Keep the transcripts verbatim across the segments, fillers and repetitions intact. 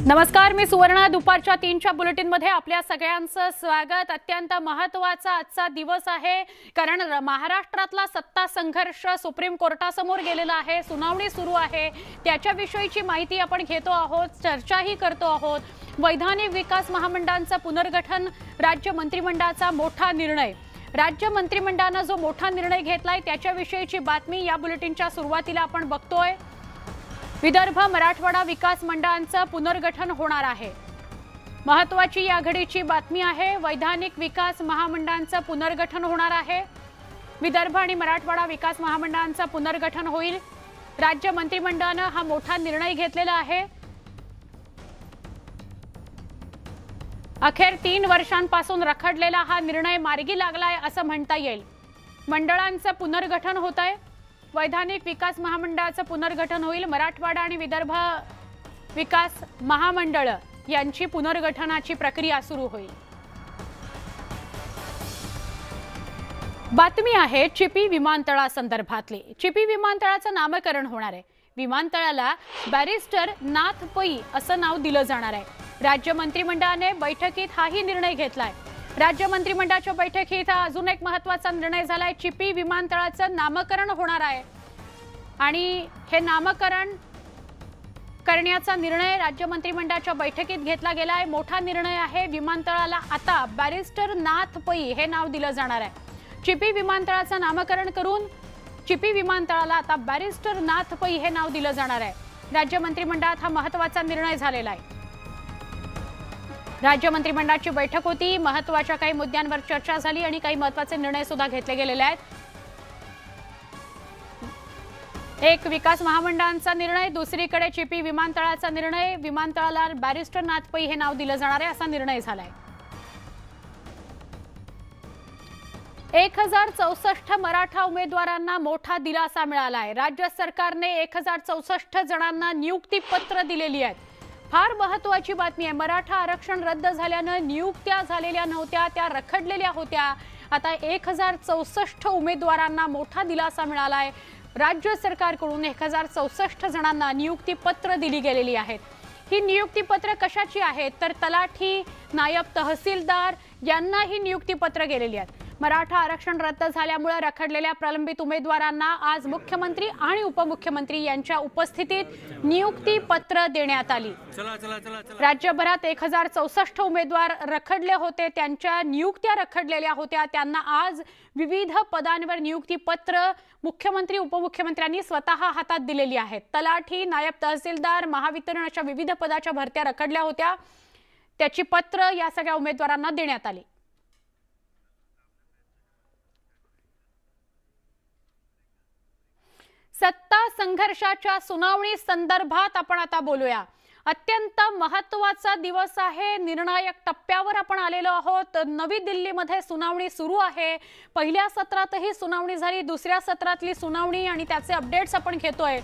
नमस्कार, मी सुवर्णा. दुपारच्या तीनच्या बुलेटिनमध्ये आपल्या सगळ्यांचं स्वागत. अत्यंत महत्त्वाचा आजचा दिवस आहे, कारण महाराष्ट्रातला सत्ता संघर्ष सुप्रीम कोर्टासमोर गेलेला आहे. सुनावणी सुरू आहे, त्याच्याविषयीची माहिती आपण घेतो आहोत, चर्चाही करतो आहोत. वैधानिक विकास महामंडळाचं पुनर्गठन, राज्य मंत्रिमंडळाचा मोठा निर्णय. राज्य मंत्रिमंडळाने जो मोठा निर्णय घेतलाय त्याच्याविषयीची बातमी या बुलेटिनच्या सुरुवातीला आपण बघतोय. विदर्भ मराठवाडा विकास मंडळांचं पुनर्गठन होणार आहे. महत्त्वाची या घडीची बातमी आहे. वैधानिक विकास महामंडळांचं पुनर्गठन होणार आहे. विदर्भ आणि मराठवाडा विकास महामंडळांचं पुनर्गठन होईल. राज्य मंत्रिमंडळाने हा मोठा निर्णय घेतलेला आहे. अखेर तीन वर्षांपासून रखडलेला हा निर्णय मार्गी लागलाय असं म्हणता येईल. मंडळांचं पुनर्गठन होत आहे. वैधानिक विकास महामंडळाचं पुनर्गठन होईल. मराठवाडा आणि विदर्भ विकास महामंडळ यांची पुनर्गठनाची प्रक्रिया सुरू होईल. बातमी आहे चिपी विमानतळासंदर्भातली. चिपी विमानतळाचं नामकरण होणार आहे. विमानतळाला बॅरिस्टर नाथ पै असं नाव दिलं जाणार आहे. राज्य मंत्रिमंडळाने बैठकीत हाही निर्णय घेतलाय. राज्य मंत्रिमंडळाच्या बैठकीत अजून एक महत्त्वाचा निर्णय झालाय. चिपी विमानतळाचं नामकरण होणार आहे आणि हे नामकरण करण्याचा निर्णय राज्य मंत्रिमंडळाच्या बैठकीत घेतला गेला आहे. मोठा निर्णय आहे. विमानतळाला आता बॅरिस्टर नाथ पै हे नाव दिलं जाणार आहे. चिपी विमानतळाचं नामकरण करून चिपी विमानतळाला आता बॅरिस्टर नाथ पै हे नाव दिलं जाणार आहे. राज्य मंत्रिमंडळात हा महत्त्वाचा निर्णय झालेला आहे. राज्य मंत्रिमंडळाची बैठक होती. महत्त्वाच्या काही मुद्द्यांवर चर्चा झाली आणि काही महत्त्वाचे निर्णय सुद्धा घेतले गेलेले आहेत. एक विकास महामंडळांचा निर्णय, दुसरीकडे चिपी विमानतळाचा निर्णय. विमानतळाला बॅरिस्टर नाथ पै हे नाव दिलं जाणार आहे असा निर्णय झालाय. एक हजार चौसष्ट मराठा उमेदवारांना मोठा दिलासा मिळाला आहे. राज्य सरकारने एक हजार चौसष्ट जणांना नियुक्तीपत्र दिलेली आहेत. फार महत्त्वाची बातमी आहे. मराठा आरक्षण रद्द झाल्यानं नियुक्त्या झालेल्या नव्हत्या, त्या रखडलेल्या होत्या. आता एक हजार चौसष्ट उमेदवारांना मोठा दिलासा मिळाला आहे. राज्य सरकारकडून एक हजार चौसष्ट जणांना नियुक्तीपत्र दिली गेलेली आहेत. ही नियुक्तीपत्र कशाची आहेत तर तलाठी, नायब तहसीलदार यांना ही नियुक्तीपत्र गेलेली आहेत. मराठा आरक्षण रद्द झाल्यामुळे रखडलेल्या प्रलंबित उमेदवारांना आज मुख्यमंत्री आणि उपमुख्यमंत्री यांच्या उपस्थितीत नियुक्तीपत्र देण्यात आली. राज्यभरात एक हजार चौसष्ट उमेदवार रखडले होते, त्यांच्या नियुक्त्या रखडलेल्या होत्या. त्यांना आज विविध पदांवर नियुक्तीपत्र मुख्यमंत्री उपमुख्यमंत्र्यांनी स्वतः हातात दिलेली आहेत. तलाठी, नायब तहसीलदार, महावितरण अशा विविध पदाच्या भरत्या रखडल्या होत्या. त्याची पत्र या सगळ्या उमेदवारांना देण्यात आली. सत्ता संघर्षाच्या सुनावणी संदर्भात आपण आता बोलूया. अत्यंत महत्त्वाचा दिवस आहे. निर्णायक टप्प्यावर आपण आलेलो आहोत. नवी दिल्लीमध्ये सुनावणी सुरू आहे. पहिल्या सत्रातही सुनावणी झाली, दुसऱ्या सत्रातली सुनावणी आणि त्याचे अपडेट्स आपण घेतोय.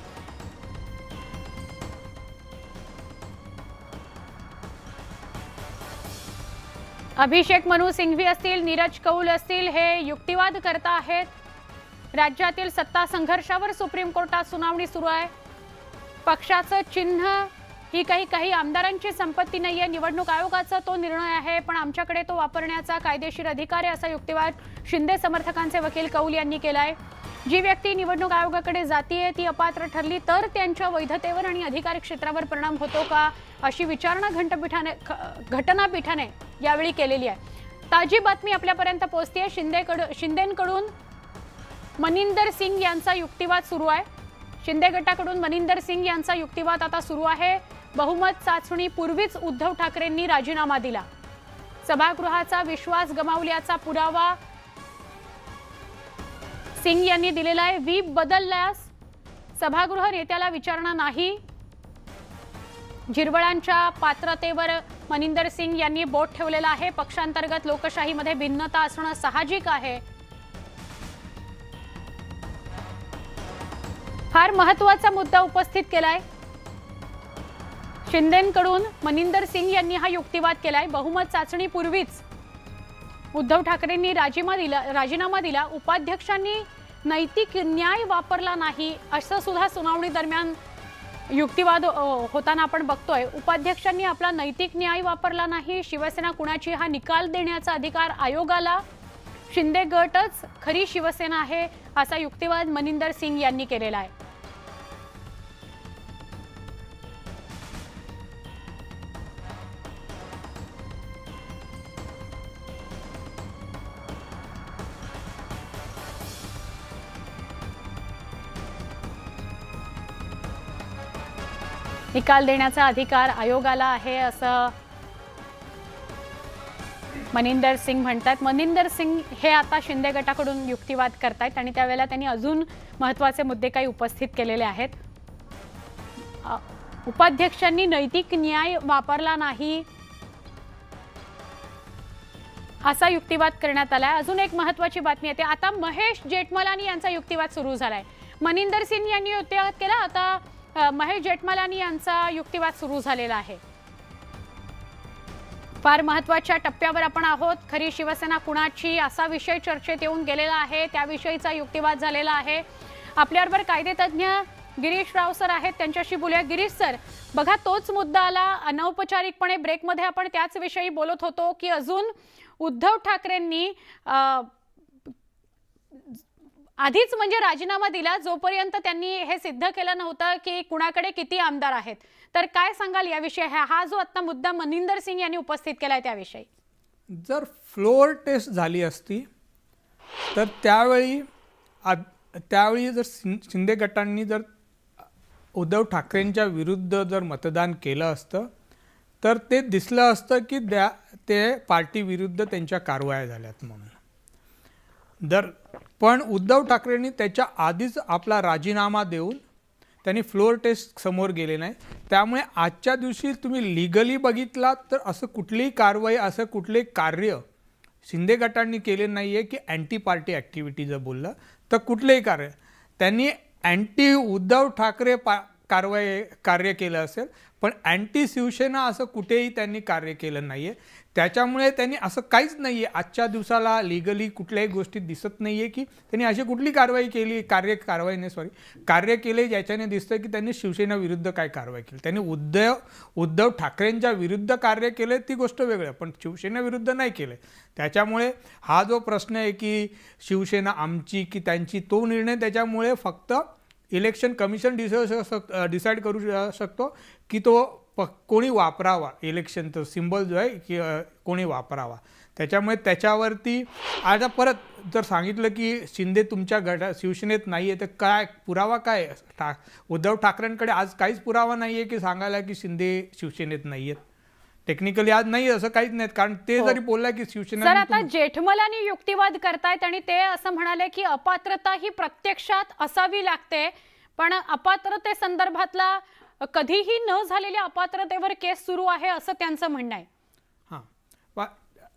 अभिषेक मनु सिंघवी असतील, नीरज कौल असतील, हे युक्तिवाद करता आहेत. राज्यातील सत्ता संघर्षावर सुप्रीम कोर्टात सुनावणी सुरू आहे. पक्षाचं चिन्ह ही काही काही आमदारांची संपत्ती नाहीये, निवडणूक आयोगाचा तो निर्णय आहे, पण आमच्याकडे तो वापरण्याचा कायदेशीर अधिकार आहे असा युक्तिवाद शिंदे समर्थकांचे वकील कौल यांनी केलाय. जी व्यक्ती निवडणूक आयोगाकडे जातीये ती अपात्र ठरली तर त्यांच्या वैधतेवर आणि अधिकार क्षेत्रावर परिणाम होतो का अशी विचारणा घटनापीठाने घटनापीठाने यावेळी केलेली आहे. ताजी बातमी आपल्यापर्यंत पोहोचतेय. शिंदेकडून शिंदेकडून मनिंदर सिंग यांचा युक्तिवाद सुरू आहे. शिंदे गटाकडून मनिंदर सिंग यांचा युक्तिवाद आता सुरू आहे. बहुमत चाचणी पूर्वीच उद्धव ठाकरेंनी राजीनामा दिला. सभागृहाचा विश्वास गमावल्याचा पुरावा सिंग यांनी दिलेला आहे. व्हीप बदलल्यास सभागृह नेत्याला विचारणा नाही. झिरवळांच्या पात्रतेवर मनिंदर सिंग यांनी बोट ठेवलेला आहे. पक्षांतर्गत लोकशाहीमध्ये भिन्नता असणं साहजिक आहे. फार महत्त्वाचा मुद्दा उपस्थित केलाय. शिंदेकडून मनिंदर सिंग यांनी हा युक्तिवाद केलाय. बहुमत चाचणी पूर्वीच उद्धव ठाकरेंनी राजीनामा दिला राजीनामा दिला उपाध्यक्षांनी नैतिक न्याय वापरला नाही असं सुद्धा सुनावणी दरम्यान युक्तिवाद अ, होताना आपण बघतोय उपाध्यक्षांनी आपला नैतिक न्याय वापरला नाही, शिवसेना कुणाची हा निकाल देण्याचा अधिकार आयोगाला, शिंदे गटच खरी शिवसेना आहे असा युक्तिवाद मनिंदर सिंग यांनी केलेला आहे। निकाल देण्याचा अधिकार आयोगाला आहे असं मनिंदर सिंग म्हणतात। मनिंदर सिंग हे आता शिंदे गटाकडून युक्तिवाद करतायत आणि त्यावेळेला त्यांनी अजून महत्त्वाचे मुद्दे काही उपस्थित केलेले आहेत। उपाध्यक्षांनी नैतिक न्याय वापरला नाही असा युक्तिवाद करण्यात आलाय। अजून एक महत्त्वाची बातमी येते, आता महेश जेठमलानी यांचा युक्तिवाद सुरू झालाय। मनिंदर सिंग यांनी युक्तिवाद केला, आता महेश जेठमलानी यांचा युक्तिवाद सुरू झालेला आहे। फार महत्त्वाच्या टप्प्यावर आपण आहोत। खरी शिवसेना कुणाची असा विषय चर्चेत येऊन गेलेला आहे, त्याविषयीचा युक्तिवाद झालेला आहे। आपल्याबरोबर कायदेतज्ञ गिरीश राव सर आहेत, त्यांच्याशी बोलूया। गिरीश सर, बघा तोच मुद्दा आला अनौपचारिकपणे ब्रेकमध्ये आपण त्याच विषयी बोलत होतो की अजून उद्धव ठाकरेंनी आधीच म्हणजे राजीनामा दिला जोपर्यंत त्यांनी हे सिद्ध केलं नव्हतं की कुणाकडे किती आमदार आहेत। तर काय सांगाल याविषयी, हा जो आता मुद्दा मनिंदर सिंग यांनी उपस्थित केलाय त्याविषयी? जर फ्लोअर टेस्ट झाली असती तर त्यावेळी त्यावेळी जर शिंदे गटांनी जर उद्धव ठाकरेंच्या विरुद्ध जर मतदान केलं असतं तर ते दिसलं असतं की त्या ते पार्टी विरुद्ध त्यांच्या कारवाया झाल्यात म्हणून। जर पण उद्धव ठाकरेंनी त्याच्या आधीच आपला राजीनामा देऊन त्यांनी फ्लोअर टेस्ट समोर गेले नाही, त्यामुळे आजच्या दिवशी तुम्ही लीगली बघितलात तर असं कुठलीही कारवाई असं कुठलेही कार्य शिंदे गटांनी केले नाही आहे की अँटी पार्टी ॲक्टिव्हिटी जर बोललं तर कुठलेही कार्य त्यांनी अँटी उद्धव ठाकरे पा कारवाई कार्य केलं असेल, पण अँटी शिवसेना असं कुठेही त्यांनी कार्य केलं नाही आहे। त्याच्यामुळे त्यांनी असं काहीच नाही आहे, आजच्या दिवसाला लीगली कुठल्याही गोष्टीत दिसत नाही आहे की त्यांनी अशी कुठली कारवाई केली कार्य कारवाई नाही सॉरी कार्य केले ज्याच्याने दिसतं की त्यांनी शिवसेना विरुद्ध काय कारवाई केली। त्यांनी उद्धव उद्धव ठाकरेंच्या विरुद्ध कार्य केले ती गोष्ट वेगळी, पण शिवसेना विरुद्ध नाही केले। त्याच्यामुळे हा जो प्रश्न आहे की शिवसेना आमची की त्यांची, तो निर्णय त्याच्यामुळे फक्त इलेक्शन कमिशन डिसाइड डिसाइड करू शकतो की तो प कोणी वापरावा, इलेक्शनचं सिम्बॉल जो आहे की कोणी वापरावा। त्याच्यामुळे त्याच्यावरती आता परत जर सांगितलं की शिंदे तुमच्या गटा शिवसेनेत नाही आहे तर काय पुरावा काय? ठा उद्धव ठाकरेंकडे आज काहीच पुरावा नाही आहे की सांगायला की शिंदे शिवसेनेत नाही आहेत। टेक्निकली आज नाही असं काहीच नाही, कारण ते जरी बोलला की शिवसेना। सर, आता जेठमलानी युक्तिवाद करतायत आणि ते असं म्हणाले की अपात्रता ही प्रत्यक्षात असावी लागते, पण अपात्रते संदर्भातला कधीही न झालेल्या अपात्रतेवर केस सुरू आहे असं त्यांचं म्हणणं आहे। हां,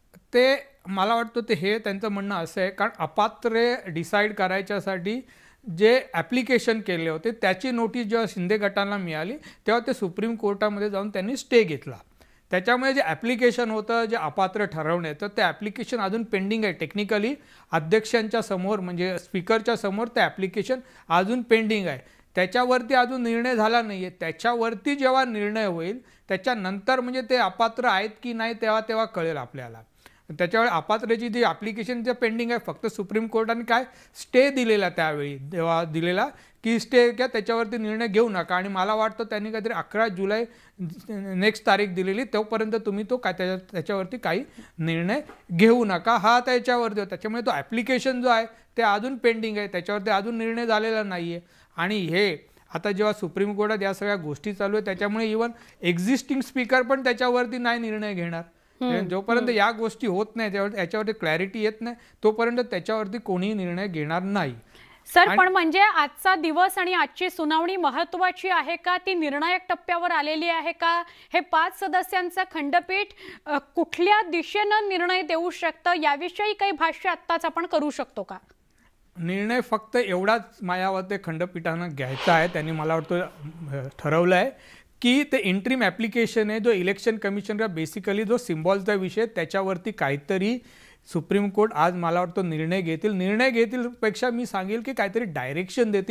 ते मला वाटतं ते हे त्यांचं म्हणणं असं आहे, कारण अपात्रे डिसाईड करायच्यासाठी जे ॲप्लिकेशन केले होते त्याची नोटीस जेव्हा शिंदे गटांना मिळाली तेव्हा ते सुप्रीम कोर्टामध्ये जाऊन त्यांनी स्टे घेतला। त्याच्यामुळे जे ॲप्लिकेशन होतं जे अपात्र ठरवण्याचं ते ॲप्लिकेशन अजून पेंडिंग आहे। टेक्निकली अध्यक्षांच्या समोर म्हणजे स्पीकरच्या समोर ते ॲप्लिकेशन अजून पेंडिंग आहे, त्याच्यावरती अजून निर्णय झाला नाही आहे। त्याच्यावरती जेव्हा निर्णय होईल त्याच्यानंतर म्हणजे ते अपात्र आहेत की नाही तेव्हा तेव्हा कळेल आपल्याला। त्याच्यामुळे अपात्रची जी ॲप्लिकेशन जे पेंडिंग आहे फक्त सुप्रीम कोर्टाने काय स्टे दिलेला त्यावेळी तेव्हा दिलेला की स्टे घ्या, त्याच्यावरती निर्णय घेऊ नका। आणि मला वाटतं त्यांनी काहीतरी अकरा जुलै नेक्स्ट तारीख दिलेली, तोपर्यंत तुम्ही तो काय त्याच्या त्याच्यावरती काही निर्णय घेऊ नका हा त्याच्यावरती। त्याच्यामुळे तो ॲप्लिकेशन जो आहे ते अजून पेंडिंग आहे, त्याच्यावरती अजून निर्णय झालेला नाही आहे। आणि हे आता जेव्हा सुप्रीम कोर्टात या सगळ्या गोष्टी चालू आहेत त्याच्यामुळे इवन एक्झिस्टिंग स्पीकर पण त्याच्यावरती नाही निर्णय घेणार। जोपर्यंत या गोष्टी होत नाही त्यावर याच्यावरती क्लॅरिटी येत नाही तोपर्यंत त्याच्यावरती कोणीही निर्णय घेणार नाही। सर, पण म्हणजे आजचा दिवस आणि आजची सुनावणी महत्त्वाची आहे का, ती निर्णायक टप्प्यावर आलेली आहे का? हे पाच सदस्यांचं खंडपीठ कुठल्या दिशेनं निर्णय देऊ शकतं याविषयी काही भाष्य आत्ताच आपण करू शकतो का? निर्णय फक्त एवढाच मायावते खंडपीठानं घ्यायचा आहे, त्यांनी मला वाटतं ठरवलं आहे की ते इंट्रीम ॲप्लिकेशन आहे जो इलेक्शन कमिशनला बेसिकली जो सिम्बॉलचा विषय त्याच्यावरती काहीतरी सुप्रीम कोर्ट आज मला वाटतं निर्णय घेतील। निर्णय घेतील पेक्षा मी सांगेल की काहीतरी डायरेक्शन देतील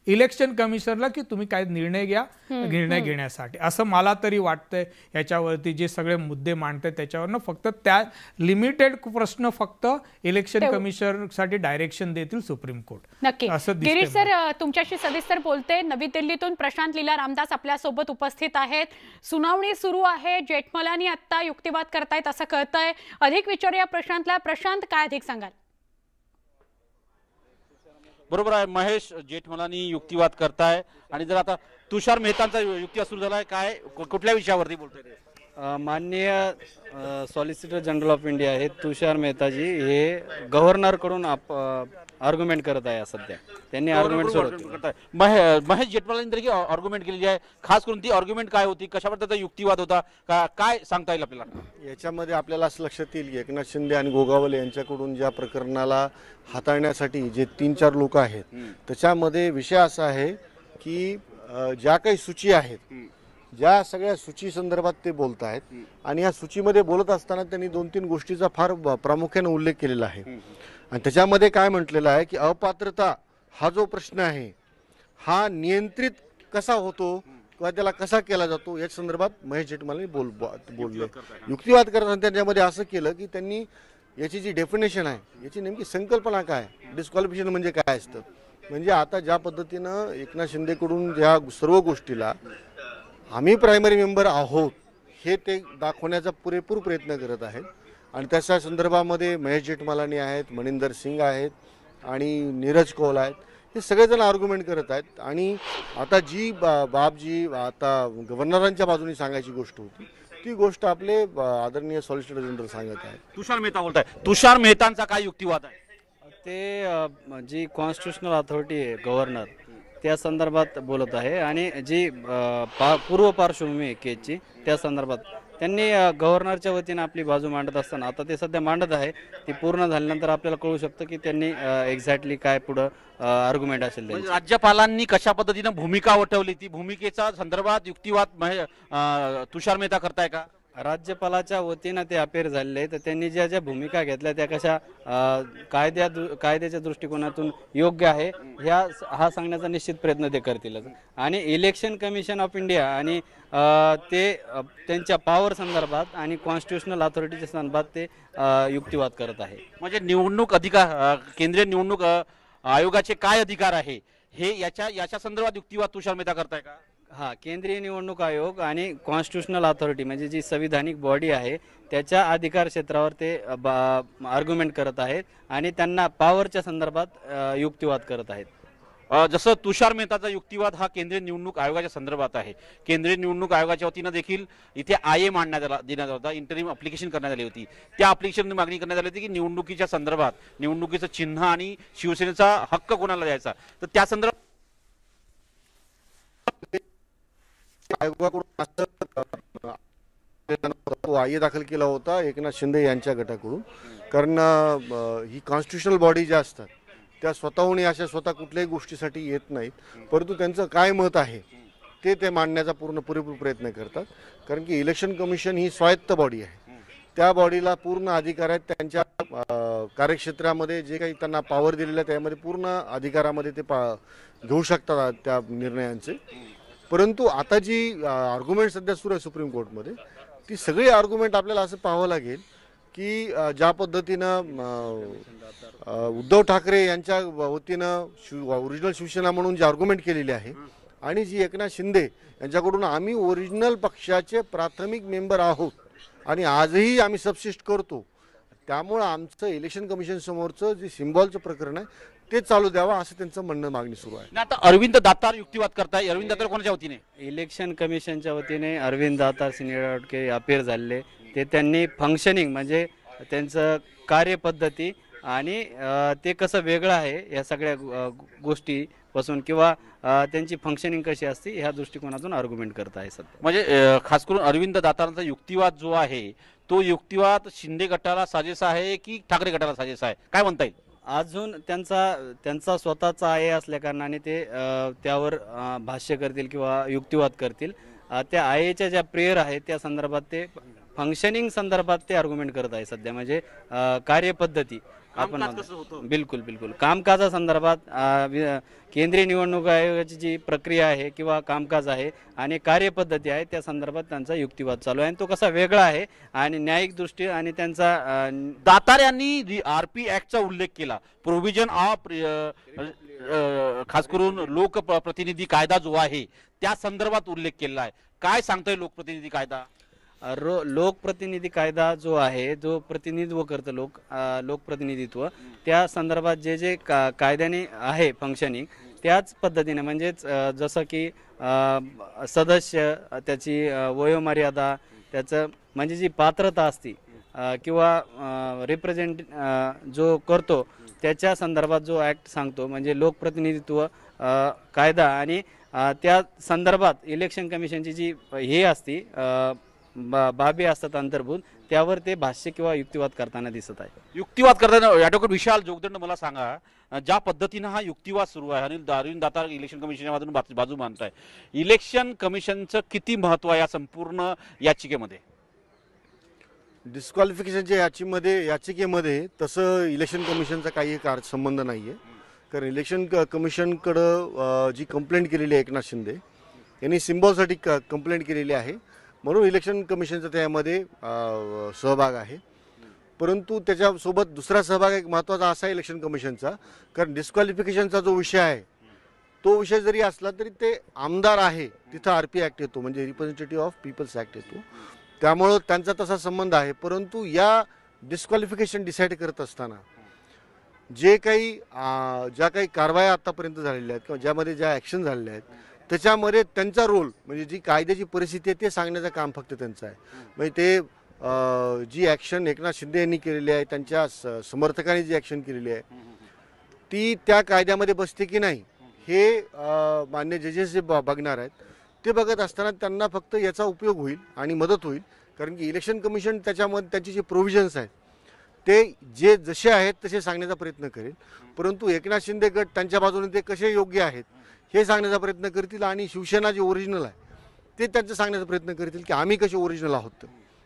इलेक्शन कमिशनरला की तुम्ही काय निर्णय घ्या निर्णय घेण्यासाठी, असं मला तरी वाटतंय. याच्यावरती जे सगळे मुद्दे मांडतात त्याच्यावरनं फक्त त्या लिमिटेड प्रश्न फक्त इलेक्शन कमिशनरसाठी डायरेक्शन देतील सुप्रीम कोर्ट. नक्की. गिरीश सर, तुमच्याशी सविस्तर बोलते. नवी दिल्लीतून प्रशांत लीला रामदास आपल्या सोबत उपस्थित आहेत. सुनावणी सुरू आहे, जेठमलानी आता युक्तिवाद करतायत असं कळतंय. अधिक विचारूया प्रशांतला. प्रशांत, काय अधिक सांगाल? बरोबर आहे महेश, जेठमलानी युक्तिवाद करताय आणि जर आता तुषार मेहतांचा युक्तिवाद सुरू झालाय, काय कुठल्या विषयावरती बोलतोय ते? माननीय सॉलिसिटर जनरल ऑफ इंडिया हे तुषार मेहताजी हे गव्हर्नर कडून आर्ग्युमेंट करत आहे. सध्या त्यांनी आर्ग्युमेंट सुरू महेश जेठमलानी तरी आर्ग्युमेंट केलेली आहे. खास करून ती आर्ग्युमेंट काय होती, कशावर त्याचा युक्तिवाद होता, काय सांगता येईल आपल्याला? याच्यामध्ये आपल्याला असं लक्षात येईल की एकनाथ शिंदे आणि गोगावले यांच्याकडून ज्या प्रकरणाला हाताळण्यासाठी जे तीन चार लोक आहेत, त्याच्यामध्ये विषय असा आहे की ज्या काही सूची आहेत, ज्या सगळ्या सूची संदर्भात ते बोलत आहेत आणि या सूचीमध्ये बोलत असताना त्यांनी दोन तीन गोष्टीचा फार प्रामुख्याने उल्लेख केलेला आहे. आणि त्याच्यामध्ये काय म्हटलेलं आहे की अपात्रता हा जो प्रश्न आहे हा नियंत्रित कसा होतो किंवा त्याला कसा केला जातो या संदर्भात महेश जेठमलानी बोल बोलले युक्तिवाद करताना त्याच्यामध्ये असं केलं की त्यांनी याची जी डेफिनेशन आहे याची नेमकी संकल्पना काय, डिस्क्वालिफिकेशन म्हणजे काय असतं. म्हणजे आता ज्या पद्धतीनं एकनाथ शिंदेकडून ज्या सर्व गोष्टीला आम्ही प्रायमरी मेंबर आहोत हे ते दाखवण्याचा पुरेपूर प्रयत्न करत आहेत. आणि त्याच्या संदर्भामध्ये महेश जेठमलानी आहेत, मनिंदर सिंग आहेत आणि नीरज कौल आहेत, हे सगळेजण आर्ग्युमेंट करत आहेत. आणि आता जी बा बाबजी आता गव्हर्नरांच्या बाजूने सांगायची गोष्ट होती ती गोष्ट आपले आदरणीय सॉलिसिटर जनरल सांगत आहेत. तुषार मेहता बोलताय, तुषार मेहतांचा काय युक्तिवाद आहे? ते जी कॉन्स्टिट्युशनल अथॉरिटी आहे गव्हर्नर त्या संदर्भात बोलत आहे आणि जी पा पूर्व पार्श्वभूमी आहे केसची त्या संदर्भात त्यांनी गव्हर्नरच्या वतीने आपली बाजू मांडत असताना आता ते सध्या मांडत आहे. ती पूर्ण झाल्यानंतर आपल्याला कळू शकतं की त्यांनी एक्झॅक्टली काय पुढं आर्ग्युमेंट असेल. राज्यपालांनी कशा पद्धतीने भूमिका वठवली, ती भूमिकेचा संदर्भात युक्तिवाद तुषार मेहता करताय का? राज्यपालाच्या वतीनं ते अपेअर झालेले तर त्यांनी ज्या ज्या भूमिका घेतल्या त्या कशा कायद्या कायद्याच्या दृष्टिकोनातून योग्य आहे ह्या हा सांगण्याचा निश्चित प्रयत्न ते करतीलच. आणि इलेक्शन कमिशन ऑफ इंडिया आणि ते त्यांच्या पॉवर संदर्भात आणि कॉन्स्टिट्युशनल अथॉरिटीच्या संदर्भात ते युक्तिवाद करत आहे. म्हणजे निवडणूक अधिकार, केंद्रीय निवडणूक आयोगाचे काय अधिकार आहे हे याच्या याच्या संदर्भात युक्तिवाद तुषार मेहता करताय का? हा, केंद्रीय निवडणूक आयोग आणि कॉन्स्टिट्युशनल अथॉरिटी म्हणजे जी संविधानिक बॉडी आहे त्याच्या अधिकार क्षेत्रावर ते आर्ग्युमेंट करत आहेत आणि त्यांना पॉवरच्या संदर्भात युक्तिवाद करत आहेत. जसं तुषार मेहताचा युक्तिवाद हा केंद्रीय निवडणूक आयोगाच्या संदर्भात आहे. केंद्रीय निवडणूक आयोगाच्या वतीनं देखील इथे आय ए मांडण्यात आला देण्यात होता, इंटरिम अप्लिकेशन करण्यात आली होती. त्या अप्लिकेशन मागणी करण्यात आली होती की निवडणुकीच्या संदर्भात निवडणुकीचं चिन्ह आणि शिवसेनेचा हक्क कोणाला द्यायचा, तर त्या संदर्भात आयोगाकडून आय ए दाखल केला होता एकनाथ शिंदे यांच्या गटाकडून. कारण ही कॉन्स्टिट्युशनल बॉडी ज्या असतात त्या स्वतःहून अशा स्वतः कुठल्याही गोष्टीसाठी येत नाहीत, परंतु त्यांचं काय मत आहे ते ते मांडण्याचा पूर्ण पुरेपूर प्रयत्न करतात. कारण की इलेक्शन कमिशन ही स्वायत्त बॉडी आहे, त्या बॉडीला पूर्ण अधिकार आहेत. त्यांच्या कार्यक्षेत्रामध्ये जे काही त्यांना पॉवर दिलेलं आहे त्यामध्ये पूर्ण अधिकारामध्ये ते पा घेऊ शकतात त्या निर्णयांचे. परंतु आता जी आर्ग्युमेंट सध्या सुरू आहे सुप्रीम कोर्टमध्ये ती सगळी आर्ग्युमेंट आपल्याला असं पाहावं लागेल की ज्या पद्धतीनं उद्धव ठाकरे यांच्या वतीनं शिव ओरिजिनल शिवसेना म्हणून जी आर्ग्युमेंट केलेली आहे आणि जी एकनाथ शिंदे यांच्याकडून आम्ही ओरिजिनल पक्षाचे प्राथमिक मेंबर आहोत आणि आजही आम्ही सबसिस्ट करतो, त्यामुळं आमचं इलेक्शन कमिशन समोरचं जे सिम्बॉलचं प्रकरण आहे ते चालू द्यावा असं त्यांचं म्हणणं मागणी सुरू आहे. आता अरविंद दातार युक्तिवाद करताय, अरविंद दातार कोणाच्या वतीने? इलेक्शन कमिशनच्या वतीने अरविंद दातार सिनियर के अपेअर झालेले ते त्यांनी फंक्शनिंग म्हणजे त्यांचं कार्यपद्धती आणि ते कसं वेगळं आहे या सगळ्या गोष्टीपासून किंवा त्यांची फंक्शनिंग कशी असते ह्या दृष्टिकोनातून आर्ग्युमेंट करत आहे सध्या. म्हणजे खास करून अरविंद दातारांचा युक्तिवाद जो आहे तो युक्तिवाद शिंदे गटाला साजेसा आहे की ठाकरे गटाला साजेसा आहे, काय म्हणता येईल? अजून त्यांचा त्यांचा स्वतःचा आय ए असल्या कारणाने ते त्यावर भाष्य करतील किंवा युक्तिवाद करतील. त्या आय एच्या ज्या प्रेयर आहेत त्या संदर्भात ते फंक्शनिंग संदर्भात ते आर्ग्युमेंट करत आहे सध्या, म्हणजे अ, कार्यपद्धती आपण कामकाज कसं म्हणतो. होतं? बिलकुल बिलकुल कामकाजा संदर्भात अ, वि- केंद्रीय निवडणूक आयोगाची जी प्रक्रिया आहे किंवा कामकाज आहे आणि कार्यपद्धती आहे त्या संदर्भात त्यांचा युक्तिवाद चालू आहे आणि तो कसा वेगळा आहे आणि न्यायिक दृष्टी आणि त्यांचा अ, दातार यांनी आरपी ऍक्टचा उल्लेख केला, प्रोव्हिजन ऑफ खास करून लोकप्रतिनिधी कायदा जो आहे त्या संदर्भात उल्लेख केला आहे. काय सांगतोय लोकप्रतिनिधी कायदा? रो लोकप्रतिनिधी कायदा जो आहे, जो प्रतिनिधित्व करतं लोक अ, लोकप्रतिनिधित्व, त्या संदर्भात जे जे का कायद्याने आहे फंक्शनिंग त्याच पद्धतीने, म्हणजेच अ, जसं की अ, सदस्य, त्याची अ, वयोमर्यादा, त्याचं म्हणजे जी पात्रता असती अ, किंवा रिप्रेझेंट जो करतो त्याच्या संदर्भात जो ॲक्ट सांगतो, म्हणजे लोकप्रतिनिधित्व अ, कायदा आणि अ, त्या संदर्भात इलेक्शन कमिशनची जी हे असती अ, बा बाबी असतात अंतर्भूत, त्यावर ते भाष्य किंवा युक्तिवाद करताना दिसत आहे. युक्तिवाद करताना ॲडव्होकेट विशाल जोगदंड, मला सांगा, अ, ज्या पद्धतीनं हा युक्तिवाद सुरू आहे आणि अरविंद दातार इलेक्शन कमिशनच्या बाजून बाजू बाजू मांडताय, इलेक्शन कमिशनचं किती महत्व आहे या संपूर्ण याचिकेमध्ये? डिस्क्वालिफिकेशनच्या याचीमध्ये याचिकेमध्ये तसं इलेक्शन कमिशनचा काही कार संबंध नाही आहे. कारण इलेक्शन क कमिशनकडं अ, जी कंप्लेंट केलेली आहे एकनाथ शिंदे यांनी सिम्बॉलसाठी क कंप्लेंट केलेली आहे, म्हणून इलेक्शन कमिशनचा त्यामध्ये अ, सहभाग आहे. परंतु त्याच्यासोबत दुसरा सहभाग एक महत्त्वाचा असा आहे इलेक्शन कमिशनचा, कारण डिस्क्वालिफिकेशनचा जो विषय आहे तो विषय जरी असला तरी ते आमदार आहे तिथं आर पी ॲक्ट येतो, म्हणजे रिप्रेझेंटेटिव्ह ऑफ पीपल्स ॲक्ट येतो, त्यामुळं त्यांचा तसा संबंध आहे. परंतु या डिस्क्वालिफिकेशन डिसाईड करत असताना जे काही अ, ज्या काही कारवाया आत्तापर्यंत झालेल्या आहेत किंवा ज्यामध्ये ज्या ॲक्शन झालेल्या आहेत त्याच्यामध्ये त्यांचा रोल, म्हणजे जी कायद्याची परिस्थिती आहे ते सांगण्याचं काम फक्त त्यांचं आहे. म्हणजे ते अ, जी ॲक्शन एकनाथ शिंदे यांनी केलेली आहे, त्यांच्या स समर्थकांनी जी ॲक्शन केलेली आहे ती त्या कायद्यामध्ये बसते की नाही हे अ, मान्य जजेस जे ब बघणार आहेत ते बघत असताना त्यांना फक्त याचा उपयोग होईल आणि मदत होईल. कारण की इलेक्शन कमिशन त्याच्यामध्ये त्याची जे प्रोव्हिजन्स आहेत ते जे जसे आहेत तसे सांगण्याचा प्रयत्न करेल, परंतु एकनाथ शिंदे गट त्यांच्या बाजूने ते कसे योग्य आहेत हे सांगण्याचा प्रयत्न करतील आणि शिवसेना जे ओरिजिनल आहे ते त्यांचं सांगण्याचा प्रयत्न करतील की आम्ही कसे ओरिजिनल आहोत.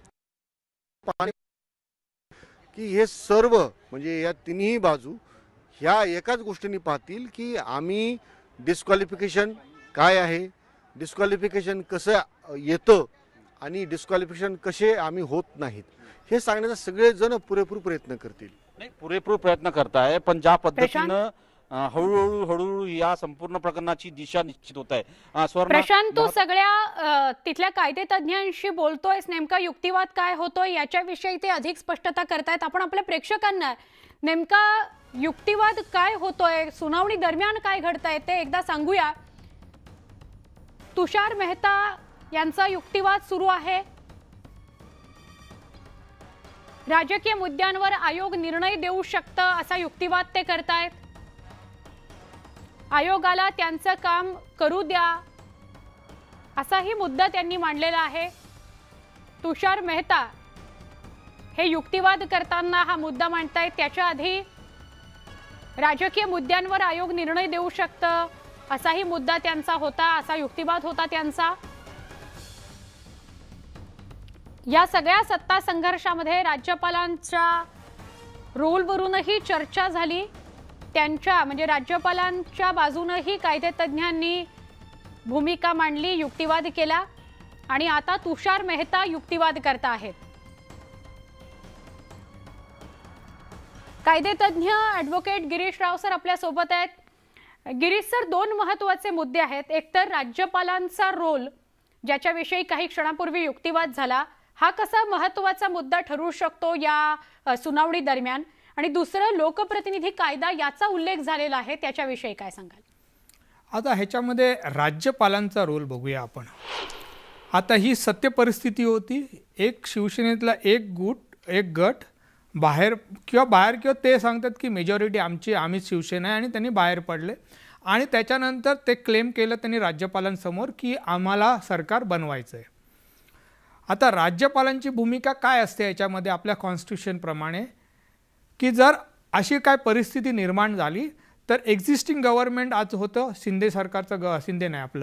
की हे सर्व म्हणजे या तिन्ही बाजू ह्या एकाच गोष्टींनी पाहतील की आम्ही डिस्क्वालिफिकेशन काय आहे, डिस्क्वालिफिकेशन कसं येतं आणि डिस्क्वालिफिकेशन कसे आम्ही होत नाहीत हे सांगण्याचा सगळेजण पुरेपूर प्रयत्न करतील. नाही, पुरेपूर प्रयत्न करताय, पण ज्या पद्धतीनं अ, हळूहळू हळूहळू या संपूर्ण प्रकरणाची दिशा निश्चित होत आहे. अ, स्वर्णा, प्रशांत, तू सगळ्या अ, तिथल्या कायदेतज्ञांशी बोलतोयस, नेमका युक्तिवाद काय होतोय याच्याविषयी ते अधिक स्पष्टता करतायत. आपण आपल्या प्रेक्षकांना नेमका युक्तिवाद काय होतोय, सुनावणी दरम्यान काय घडतंय ते एकदा सांगूया. तुषार मेहता यांचा युक्तिवाद सुरू आहे. राजकीय मुद्द्यांवर आयोग निर्णय देऊ शकतं असा युक्तिवाद ते करतायत. आयोगाला त्यांचं काम करू द्या असाही मुद्दा त्यांनी मांडलेला आहे. तुषार मेहता हे युक्तिवाद करताना हा मुद्दा मांडतायत. त्याच्या आधी राजकीय मुद्द्यांवर आयोग निर्णय देऊ शकतं असाही मुद्दा त्यांचा होता, असा युक्तिवाद होता त्यांचा. या सगळ्या सत्ता संघर्षामध्ये राज्यपालांच्या रोलवरूनही चर्चा झाली. त्यांच्या म्हणजे राज्यपालांच्या बाजूनही कायदेतज्ञांनी भूमिका मांडली, युक्तिवाद केला आणि आता तुषार मेहता युक्तिवाद करत आहेत. कायदेतज्ञ ॲडव्होकेट गिरीश राव सर आपल्या सोबत आहेत. गिरीश सर, दोन महत्त्वाचे मुद्दे आहेत. एकतर राज्यपालांचा रोल ज्याच्याविषयी काही क्षणापूर्वी युक्तिवाद झाला, हा कसा महत्त्वाचा मुद्दा ठरू शकतो या सुनावणी दरम्यान, आणि दुसरं लोकप्रतिनिधी कायदा याचा उल्लेख झालेला आहे, त्याच्याविषयी काय सांगाल? आता ह्याच्यामध्ये राज्यपालांचा रोल बघूया आपण. आता ही सत्य परिस्थिती होती. एक शिवसेनेतला एक गुट एक गट बाहेर किंवा बाहेर किंवा ते सांगतात की मेजॉरिटी आमची, आम्हीच शिवसेना आहे, आणि त्यांनी बाहेर पडले आणि त्याच्यानंतर ते क्लेम केलं त्यांनी राज्यपालांसमोर की आम्हाला सरकार बनवायचं आहे. आता राज्यपालांची भूमिका काय असते याच्यामध्ये आपल्या कॉन्स्टिट्यूशनप्रमाणे, की जर अशी काय परिस्थिती निर्माण झाली तर एक्झिस्टिंग गव्हर्नमेंट आज होतं शिंदे सरकारचं, ग शिंदे नाही आपलं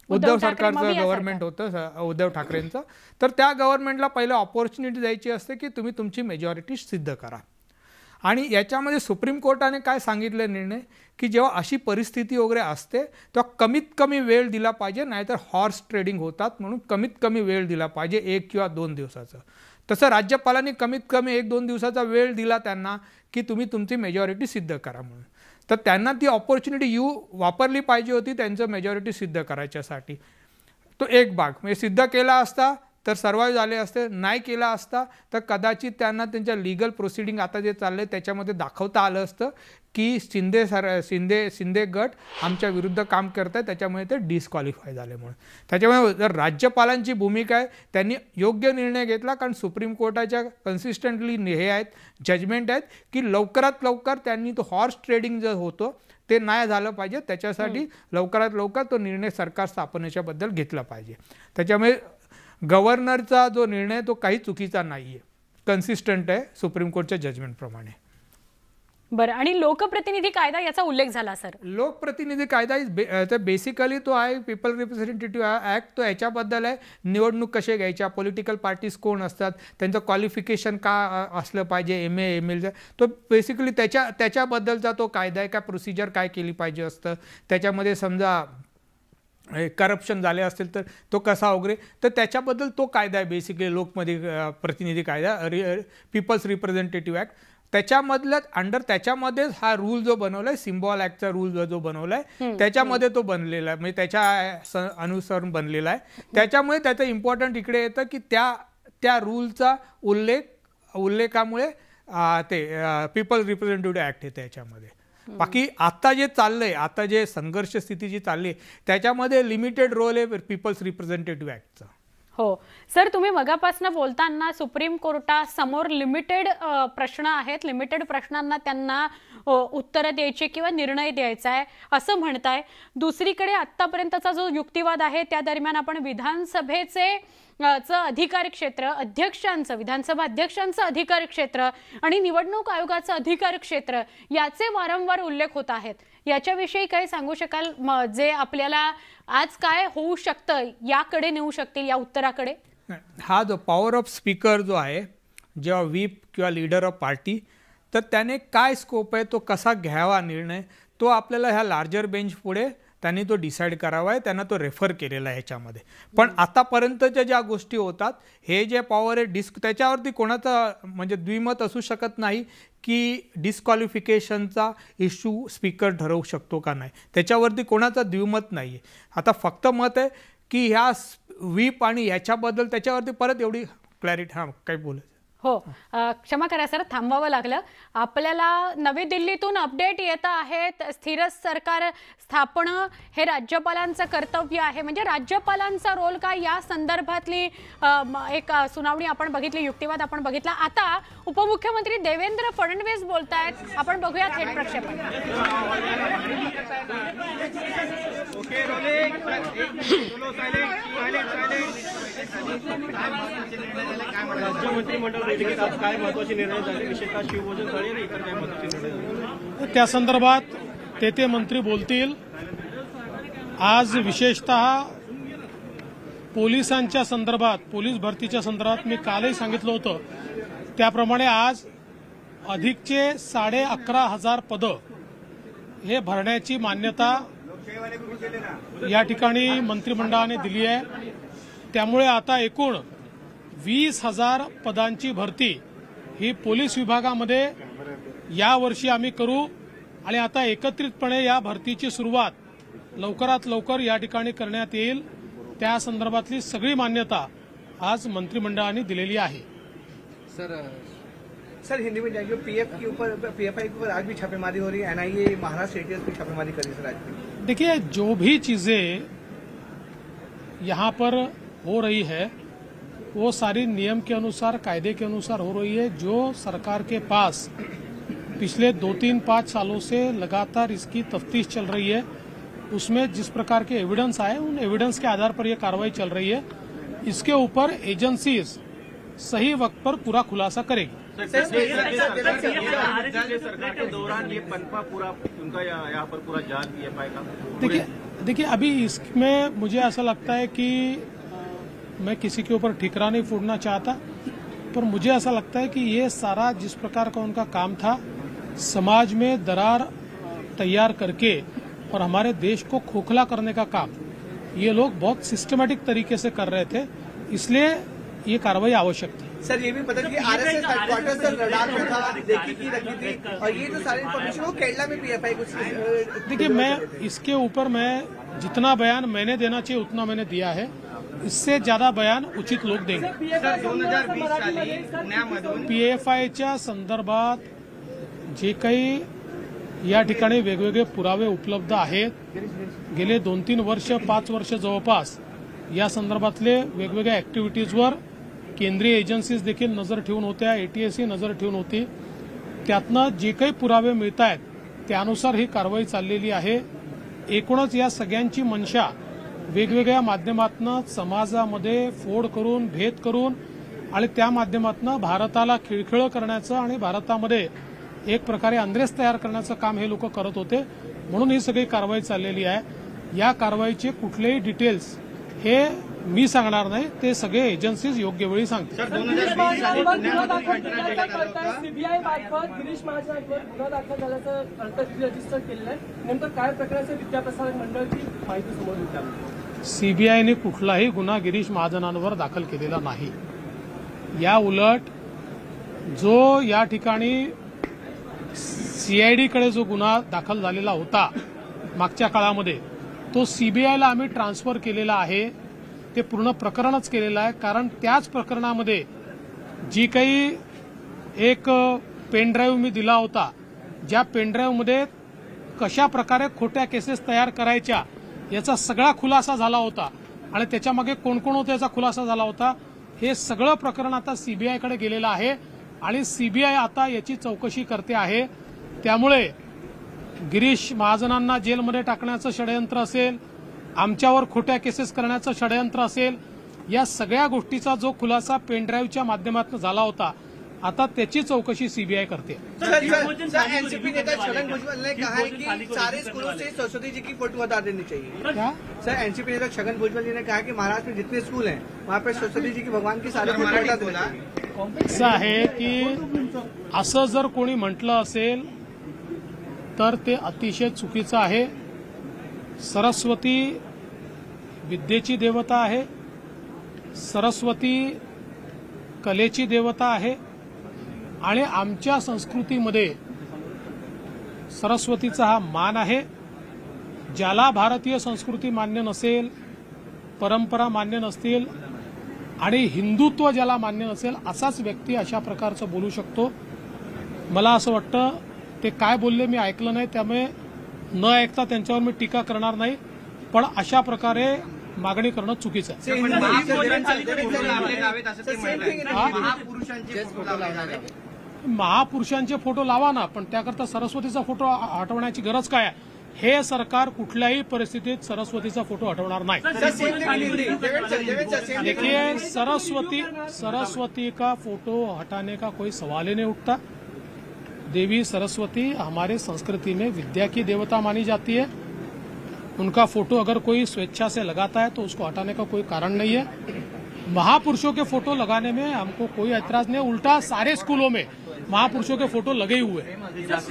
उद्धव ठाकरे सरकारचं मविया गव्हर्नमेंट होतं स- उद्धव ठाकरेंचं. तर त्या गव्हर्नमेंटला पहिलं ऑपॉर्च्युनिटी द्यायची असते की तुम्ही तुमची मेजॉरिटी सिद्ध करा. आणि याच्यामध्ये सुप्रीम कोर्टाने काय सांगितलं निर्णय की जेव्हा अशी परिस्थिती वगैरे असते तेव्हा कमीत कमी वेळ दिला पाहिजे, नाहीतर हॉर्स ट्रेडिंग होतात, म्हणून कमीत कमी वेळ दिला पाहिजे, एक किंवा दोन दिवसाचं. तसं राज्यपालांनी कमीत कमी एक दोन दिवसाचा वेळ दिला त्यांना की तुम्ही तुमची मेजॉरिटी सिद्ध करा म्हणून. तर त्यांना ती ऑपॉर्च्युनिटी यू वापरली पाहिजे होती त्यांचं मेजॉरिटी सिद्ध करायच्यासाठी. तो एक भाग म्हणजे सिद्ध केला असता तर सर्वाईव्ह झाले असते, नाही केला असता तर कदाचित त्यांना त्यांच्या लिगल प्रोसिडिंग आता जे चाललं आहे त्याच्यामध्ये दाखवता आलं असतं की शिंदे सर शिंदे शिंदे गट आमच्या विरुद्ध काम करत आहे, त्याच्यामुळे ते डिस्क्वालिफाय झाले म्हणून. त्याच्यामुळे जर राज्यपालांची भूमिका आहे, त्यांनी योग्य निर्णय घेतला, कारण सुप्रीम कोर्टाच्या कन्सिस्टंटली हे आहेत जजमेंट आहेत की लवकरात लवकर त्यांनी तो हॉर्स ट्रेडिंग जे होतो ते नाही झालं पाहिजे, त्याच्यासाठी लवकरात लवकर तो निर्णय सरकार स्थापनेच्याबद्दल घेतला पाहिजे. त्याच्यामुळे गव्हर्नरचा जो निर्णय तो काही चुकीचा नाही आहे, कन्सिस्टंट आहे सुप्रीम कोर्टच्या जजमेंटप्रमाणे. बरं, आणि लोकप्रतिनिधी कायदा याचा उल्लेख झाला सर. लोकप्रतिनिधी कायदा इज बे बेसिकली तो आहे पीपल रिप्रेझेंटेटिव्ह ॲक्ट. तो याच्याबद्दल आहे निवडणूक कसे घ्यायच्या, पॉलिटिकल पार्टीज कोण असतात, त्यांचं क्वालिफिकेशन का असलं पाहिजे, एम ए एम एल. तो बेसिकली त्याच्या त्याच्याबद्दलचा तो कायदा आहे, काय प्रोसिजर काय केली पाहिजे असतं, त्याच्यामध्ये समजा करप्शन झाले असतील तर तो कसा वगैरे, तर त्याच्याबद्दल तो कायदा आहे बेसिकली लोकमध्ये प्रतिनिधी कायदा, रि पीपल्स रिप्रेझेंटेटिव्ह ॲक्ट. त्याच्यामधल्याच अंडर त्याच्यामध्येच हा रूल जो बनवला आहे, सिम्बॉल ॲक्टचा रूल जो बनवला आहे त्याच्यामध्ये तो बनलेला आहे, म्हणजे त्याच्या अनुसरून बनलेला आहे. त्याच्यामुळे त्याचं इम्पॉर्टंट इकडे येतं की त्या त्या रूलचा उल्लेख उल्लेखामुळे ते पीपल रिप्रेझेंटेटिव्ह ॲक्ट येतं याच्यामध्ये. बाकी आता जे चाललंय, आता जे संघर्ष स्थिती जी चालली आहे त्याच्यामध्ये लिमिटेड रोल आहे पीपल्स रिप्रेझेंटेटिव्ह ॲक्टचा. हो सर, तुम्ही मगापासून बोलताना सुप्रीम कोर्टासमोर लिमिटेड प्रश्न आहेत, लिमिटेड प्रश्नांना त्यांना उत्तरं द्यायची किंवा निर्णय द्यायचा आहे असं म्हणताय. दुसरीकडे आत्तापर्यंतचा जो युक्तिवाद आहे त्या दरम्यान आपण विधानसभेचे चं अधिकार क्षेत्र, अध्यक्षांचं विधानसभा अध्यक्षांचं अधिकार क्षेत्र आणि निवडणूक आयोगाचं अधिकार क्षेत्र याचे वारंवार उल्लेख होत आहेत. याच्याविषयी काय सांगू शकाल, जे आपल्याला आज काय होऊ शकतं याकडे नेऊ शकतील, या उत्तराकडे? हा जो पॉवर ऑफ स्पीकर जो आहे, जेव्हा व्हीप किंवा लीडर ऑफ पार्टी, तर त्याने काय स्कोप आहे, तो कसा घ्यावा निर्णय, तो आपल्याला ह्या लार्जर बेंच पुढे त्यांनी तो डिसाईड करावा आहे, त्यांना तो रेफर केलेला आहे ह्याच्यामध्ये. पण आतापर्यंतच्या ज्या गोष्टी होतात, हे जे पॉवर आहे डिस्क त्याच्यावरती कोणाचा म्हणजे द्विमत असू शकत नाही की डिस्क्वालिफिकेशनचा इश्यू स्पीकर ठरवू शकतो का नाही, त्याच्यावरती कोणाचा द्विमत नाही आहे. आता फक्त मत आहे की ह्या व्हीप आणि याच्याबद्दल त्याच्यावरती परत एवढी क्लॅरिटी. हां, काही बोलायचं? हो, क्षमा करा सर, थांबावं लागलं. आपल्याला नवी दिल्लीतून अपडेट येत आहेत. स्थिर सरकार स्थापना हे राज्यपालांचं कर्तव्य आहे, म्हणजे राज्यपालांचा रोल काय या संदर्भातली एक सुनावणी आपण बघितली, युक्तिवाद आपण बघितला. आता उपमुख्यमंत्री देवेंद्र फडणवीस बोलतायत, आपण बघूया थेट प्रक्षेपण. त्या संदर्भात ते ते मंत्री बोलतील. आज विशेषतः पोलिसांच्या संदर्भात, पोलीस भरतीच्या संदर्भात मी कालही सांगितलं होतं त्याप्रमाणे आज अधिकचे साडे अकरा हजार पदं हे भरण्याची मान्यता या ठिकाणी मंत्रिमंडळाने दिली आहे. त्यामुळे आता एकूण वीस हजार पदांची भरती ही पोलीस विभागामध्ये यावर्षी आम्ही करू आणि आता एकत्रितपणे या भरतीची सुरुवात लवकरात लवकर या ठिकाणी करण्यात येईल. त्या संदर्भातली सगळी मान्यता आज मंत्रिमंडळाने दिलेली आहे. सर सर हिंदी में जाएंगे. पीएफ के ऊपर पीएफआई के ऊपर आज भी छापेमारी हो रही है, एनआईए महाराष्ट्र एटीएस की छापेमारी करी सर आज भी. देखिए, जो भी चीजें यहाँ पर हो रही है वो सारी नियम के अनुसार, कायदे के अनुसार हो रही है. जो सरकार के पास पिछले दो तीन पाँच सालों से लगातार इसकी तफ्तीश चल रही है, उसमें जिस प्रकार के एविडेंस आए उन एविडेंस के आधार पर यह कार्रवाई चल रही है. इसके ऊपर एजेंसीज सही वक्त पर पूरा खुलासा करेगी. सरकार के दौरान ये पनपा पूरा उनका यहाँ पर पूरा जाल किया पाएगा. देखिए, देखिए, अभी इसमें मुझे ऐसा लगता है कि आ, मैं किसी के ऊपर ठिकरा नहीं फोड़ना चाहता, पर मुझे ऐसा लगता है कि ये सारा जिस प्रकार का उनका काम था, समाज में दरार तैयार करके और हमारे देश को खोखला करने का काम ये लोग बहुत सिस्टमेटिक तरीके से कर रहे थे, इसलिए ये कार्रवाई आवश्यक थी। सर ये भी पता कि आरएसएस हेडक्वार्टर से रडार में था, देखी की रखी थी, और ये जो सारी इन्फॉर्मेशन वो केरला में पीएफआई कुछ। देखिए, मैं इसके ऊपर मैं जितना बयान मैंने देना चाहिए उतना मैंने दिया है, इससे ज्यादा बयान उचित लोग देंगे। दोन हजार वीस साली पुण्यामधून पीएफआयच्या संदर्भात जे काही या ठिकाणी वेगवेगळे पुरावे उपलब्ध आहेत, गेले दोन तीन वर्ष पाच वर्ष जवळपास या संदर्भातले वेगवेगळ्या ऍक्टिव्हिटीजवर केंद्रीय एजन्सीज देखील नजर ठेवून होत्या, एटीएसही नजर ठेवून होती, त्यातनं जे काही पुरावे मिळत आहेत त्यानुसार ही कारवाई चाललेली आहे। एकूणच या सगळ्यांची मनशा वेगवेगळ्या माध्यमातून समाजामध्ये फोड करून, भेद करून आणि त्या माध्यमातून भारताला खिळखिळ करण्याचं आणि भारतामध्ये एक प्रकारे अंद्रेस तयार करण्याचं काम हे लोक करत होते, म्हणून ही सगळी कारवाई चाललेली आहे। या कारवाईचे कुठलेही डिटेल्स हे मी सांगणार नाही, ते सगळे एजन्सीज योग्य वेळी सांगतील। सीबीआय मार्फत गिरीश महाजनांवर गुन्हा दाखल झाल्याचं रजिस्टर केलेलं आहे, नेमकं काय प्रकारचं विद्याप्रसारक मंडळाची माहिती समोर येत आहे? सीबीआयने कुठलाही गुन्हा गिरीश महाजनांवर दाखल केलेला नाही। या उलट जो या ठिकाणी सीआयडीकडे जो गुन्हा दाखल झालेला होता मागच्या काळामध्ये, तो सीबीआयला आम्ही ट्रान्सफर केलेला आहे, ते पूर्ण प्रकरणच केलेलं आहे, कारण त्याच प्रकरणामध्ये जी काही एक पेन ड्राईव्ह मी दिला होता, ज्या पेन ड्राईव्हमध्ये कशा प्रकारे खोट्या केसेस तयार करायच्या याचा सगळा खुलासा झाला होता आणि त्याच्यामागे कोण कोण होतं याचा खुलासा झाला होता, हे सगळं प्रकरण आता सीबीआयकडे गेलेलं आहे आणि सीबीआय आता याची चौकशी करते आहे। त्यामुळे गिरीश महाजनांना जेलमध्ये टाकण्याचं षडयंत्र असेल, आमच्यावर खोट्या केसेस करण्याचं षडयंत्र असेल, या सगळ्या गोष्टीचा जो खुलासा पेनड्राईव्हच्या माध्यमातून झाला होता, आता त्याची चौकशी सीबीआय करते। एनसीपी नेता छगन भुजबल ने कहा है कि सारे स्कूलों से सरस्वती जी की फोटो हटा देनी चाहिए। क्या सर एनसीपी नेता छगन भुजबल जी ने कहा कि महाराष्ट्र में जितने स्कूल हैं वहाँ पे सरस्वती जी की भगवान की सारे फोटो हटा देना चाहिए। असं आहे की असं जर कोणी म्हटलं असेल तर ते अतिशय चुकीचं आहे। सरस्वती विद्येची देवता आहे, सरस्वती कलेची देवता आहे आणि आमच्या संस्कृतीमध्ये सरस्वतीचा हा मान आहे। ज्याला भारतीय संस्कृती मान्य नसेल, परंपरा मान्य नसतील आणि हिंदुत्व ज्याला मान्य नसेल, असाच व्यक्ती अशा प्रकारचं बोलू शकतो। मला असं वाटतं ते काय बोलले मी ऐकलं नाही, त्यामुळे न ऐकता त्यांच्यावर मी टीका करणार नाही, पण अशा प्रकारे मागणी करणं चुकीचं आहे। महापुरुषांचे फोटो लावा ना, पण त्याकरता सरस्वतीचा फोटो हटवण्याची गरज काय आहे? हे सरकार कुठल्याही परिस्थितीत सरस्वतीचा फोटो हटवणार नाही। देखिए, सरस्वती सरस्वती का फोटो हटाने का कोई सवाल ही नहीं उठता। देवी सरस्वती हमारे संस्कृति में विद्या की देवता मानी जाती है। उनका फोटो अगर कोई स्वेच्छा से लगाता है तो उसको हटाने का कोई कारण नहीं है। महापुरुषों के फोटो लगाने में हमको कोई ऐतराज नहीं, उल्टा सारे स्कूलों में महापुरुषों के फोटो लगे हुए हैं।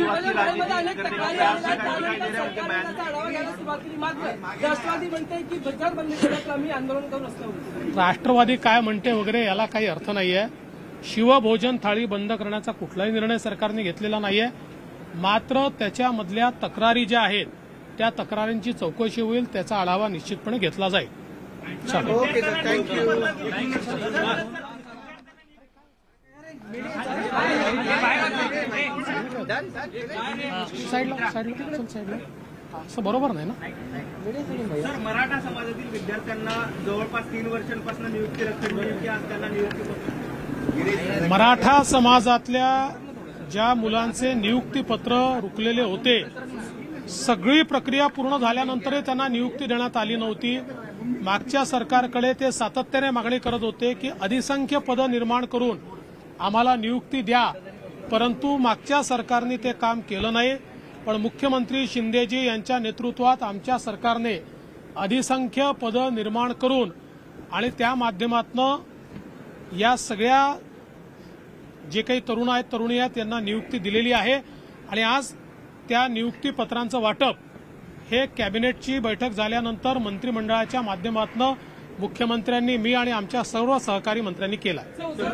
राष्ट्रवादी म्हणते की बजार बंद केल्याचं आम्ही आंदोलन करून असतो। राष्ट्रवादी काय म्हणते वगैरे याला काही अर्थ नाहीये। शिवभोजन थाळी बंद करण्याचा कुठलाही निर्णय सरकारने घेतलेला नाहीये, मात्र त्याच्यामधल्या तक्रारी ज्या आहेत त्या तक्रारींची चौकशी होईल, त्याचा आढावा निश्चितपणे घेतला जाईल। Okay sir, thank you. साईडला साईडला चल साईडला, असं बरोबर नाही ना। सर, मराठा समाजातील विद्यार्थ्यांना जवळपास तीन वर्षांपासून नियुक्ती रक्कम नियुक्ती असताना नियुक्ती मराठा समाजातल्या ज्या मुलांचे नियुक्तीपत्र रुकलेले होते, सगळी प्रक्रिया पूर्ण झाल्यानंतरही त्यांना नियुक्ती देण्यात आली नव्हती। मागच्या सरकारकडे ते सातत्याने मागणी करत होते की अधिसंख्य पद निर्माण करून आम्हाला नियुक्ती द्या, परंतु मागच्या सरकारने ते काम केलं नाही। पण मुख्यमंत्री शिंदेजी यांच्या नेतृत्वात आमच्या सरकारने अधिसंख्य पदं निर्माण करून आणि त्या माध्यमातून या सगळ्या जे काही तरुण आहेत तरुणी आहेत त्यांना नियुक्ती दिलेली आहे आणि आज त्या नियुक्तीपत्रांचं वाटप हे कॅबिनेटची बैठक झाल्यानंतर मंत्रिमंडळाच्या माध्यमातून मुख्यमंत्र्यांनी मी आणि आमच्या सर्व सहकारी मंत्र्यांनी केला.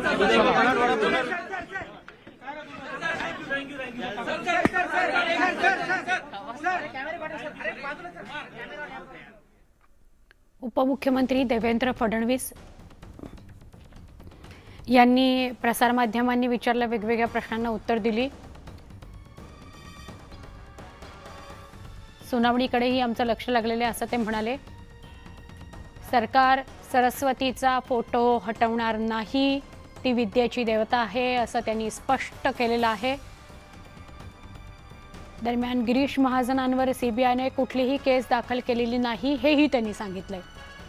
उपमुख्यमंत्री देवेंद्र फडणवीस यांनी प्रसारमाध्यमांनी विचारलेल्या वेगवेगळ्या प्रश्नांना उत्तर दिली. सुनावणीकडेही आमचं लक्ष लागलेलं आहे असं ते म्हणाले. सरकार सरस्वतीचा फोटो हटवणार नाही, ती विद्येची देवता आहे असं त्यांनी स्पष्ट केलेलं आहे. दरम्यान गिरीश महाजनांवर सीबीआयने कुठलीही केस दाखल केलेली नाही हेही त्यांनी सांगितलंय.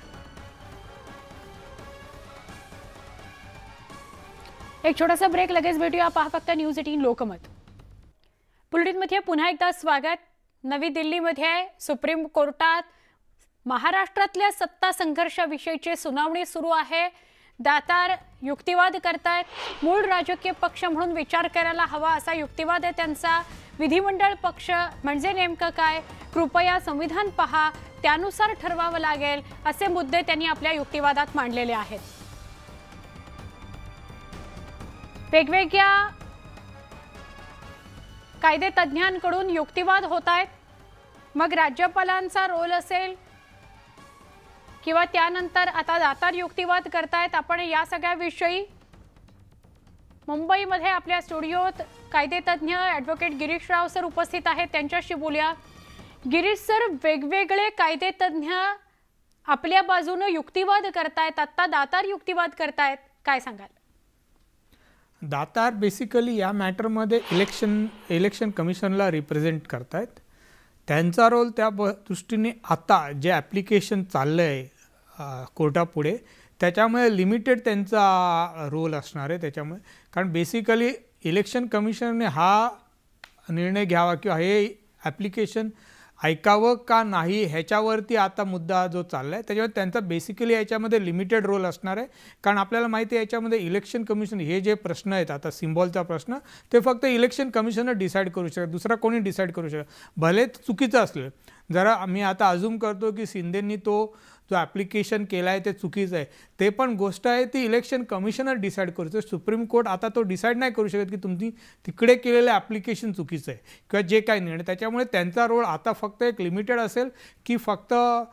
एक छोटासा ब्रेक, लगेच भेटूया. पहा फक्त न्यूज एटीन लोकमत. बुलेटिनमध्ये पुन्हा एकदा स्वागत. नवी दिल्लीमध्ये सुप्रीम कोर्टात महाराष्ट्रातल्या सत्ता संघर्षाविषयीची सुनावणी सुरू आहे. दातार युक्तिवाद करतायत. मूळ राजकीय पक्ष म्हणून विचार करायला हवा असा युक्तिवाद आहे त्यांचा. विधिमंडळ पक्ष म्हणजे नेमकं काय, कृपया संविधान पहा, त्यानुसार ठरवावं लागेल असे मुद्दे त्यांनी आपल्या युक्तिवादात मांडलेले आहेत. वेगवेगळ्या कायदे तज्ज्ञांकडून युक्तिवाद होत आहेत. मग राज्यपालांचा रोल असेल किंवा त्यानंतर आता दातार युक्तिवाद करतायत. आपण या सगळ्याविषयी मुंबईमध्ये आपल्या स्टुडिओत कायदेतज्ञ ॲडव्होकेट गिरीश राव सर उपस्थित आहेत, त्यांच्याशी बोलूया. गिरीश सर, वेगवेगळे कायदेतज्ञ आपल्या बाजूनं युक्तिवाद करतायत, आत्ता दातार युक्तिवाद करतायत, काय सांगाल? दातार बेसिकली या मॅटरमध्ये इलेक्शन इलेक्शन कमिशनला रिप्रेझेंट करतायत. त्यांचा रोल त्या ब दृष्टीने आता जे ॲप्लिकेशन चाललं आहे कोर्टापुढे त्याच्यामुळे लिमिटेड त्यांचा रोल असणार आहे. त्याच्यामुळे कारण बेसिकली इलेक्शन कमिशनने हा निर्णय घ्यावा किंवा हे ॲप्लिकेशन ऐकावं का नाही ह्याच्यावरती आता मुद्दा जो चालला आहे त्याच्यावर त्यांचा बेसिकली याच्यामध्ये लिमिटेड रोल असणार आहे. कारण आपल्याला माहिती आहे याच्यामध्ये इलेक्शन कमिशन हे जे प्रश्न आहेत आता सिम्बॉलचा प्रश्न ते फक्त इलेक्शन कमिशनर डिसाईड करू शकत, दुसरा कोणी डिसाईड करू शकत. भले चुकीचं असलं, जरा मी आता अजूम करतो की शिंदेंनी तो जो ॲप्लिकेशन केला आहे ते चुकीचं आहे, ते पण गोष्ट आहे ती इलेक्शन कमिशनर डिसाईड करतो. सुप्रीम कोर्ट आता तो डिसाईड नाही करू शकत की तुमची तिकडे केलेलं ॲप्लिकेशन चुकीचं आहे किंवा जे काही निर्णय. त्याच्यामुळे त्यांचा रोल आता फक्त एक लिमिटेड असेल की फक्त